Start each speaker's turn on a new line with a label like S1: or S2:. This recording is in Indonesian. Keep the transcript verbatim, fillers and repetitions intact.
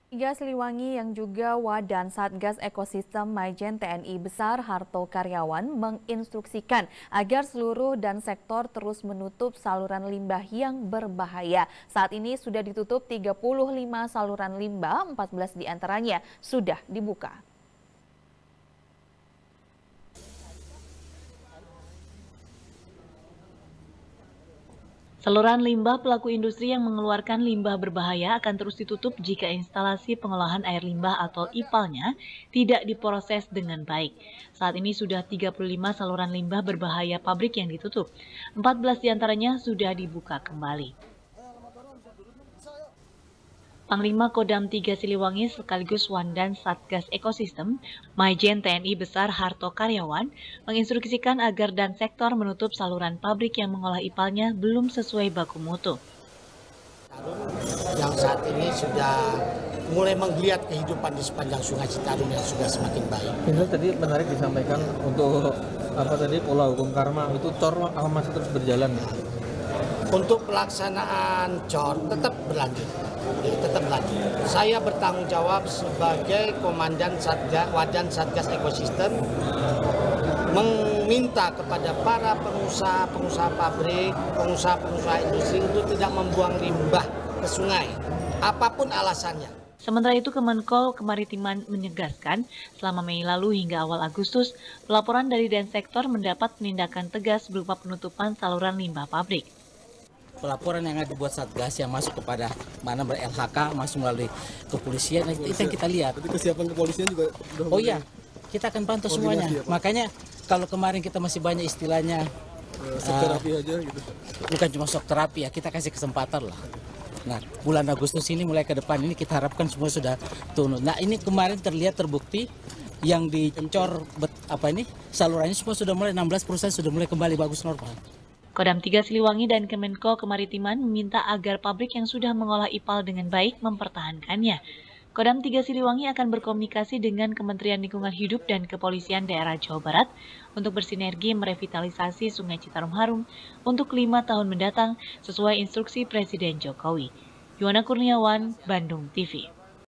S1: Tiga Siliwangi yang juga Wadan Satgas Ekosistem Maijen T N I Besar Harto Karyawan menginstruksikan agar seluruh dan sektor terus menutup saluran limbah yang berbahaya. Saat ini sudah ditutup tiga puluh lima saluran limbah, empat belas diantaranya sudah dibuka. Saluran limbah pelaku industri yang mengeluarkan limbah berbahaya akan terus ditutup jika instalasi pengolahan air limbah atau I P A L-nya tidak diproses dengan baik. Saat ini sudah tiga puluh lima saluran limbah berbahaya pabrik yang ditutup. empat belas diantaranya sudah dibuka kembali. Panglima Kodam tiga Siliwangi sekaligus Wadan Satgas Ekosistem, Maijen T N I Besar Harto Karyawan, menginstruksikan agar dan sektor menutup saluran pabrik yang mengolah I P A L-nya belum sesuai baku mutu.
S2: Yang saat ini sudah mulai menggeliat kehidupan di sepanjang Sungai Citarum yang sudah semakin baik.
S3: Ini tadi menarik disampaikan untuk apa tadi pola hukum karma itu C O R masih terus berjalan.
S2: Untuk pelaksanaan C O R tetap berlanjut. Ya, tetap lanjut. Saya bertanggung jawab sebagai Komandan Satgas Wadan Satgas Ekosistem meminta kepada para pengusaha-pengusaha pabrik, pengusaha-pengusaha industri untuk tidak membuang limbah ke sungai, apapun alasannya.
S1: Sementara itu, Kemenko Kemaritiman menegaskan selama Mei lalu hingga awal Agustus, pelaporan dari Densektor mendapat penindakan tegas berupa penutupan saluran limbah pabrik.
S4: Pelaporan yang ada dibuat Satgas yang masuk kepada mana ber L H K, masuk melalui kepolisian, itu yang kita lihat.
S5: Jadi kesiapan kepolisian juga sudah
S4: Oh iya, kita akan pantau semuanya. Ya, makanya kalau kemarin kita masih banyak istilahnya
S5: shock terapi uh, aja gitu.
S4: Bukan cuma shock terapi ya, kita kasih kesempatan lah. Nah, bulan Agustus ini mulai ke depan ini kita harapkan semua sudah turun. Nah, ini kemarin terlihat terbukti yang dicor apa ini salurannya semua sudah mulai enam belas perusahaan sudah mulai kembali bagus normal.
S1: Kodam tiga Siliwangi dan Kemenko Kemaritiman meminta agar pabrik yang sudah mengolah I P A L dengan baik mempertahankannya. Kodam tiga Siliwangi akan berkomunikasi dengan Kementerian Lingkungan Hidup dan Kepolisian Daerah Jawa Barat untuk bersinergi merevitalisasi Sungai Citarum Harum untuk lima tahun mendatang sesuai instruksi Presiden Jokowi. Yuwana Kurniawan, Bandung T V.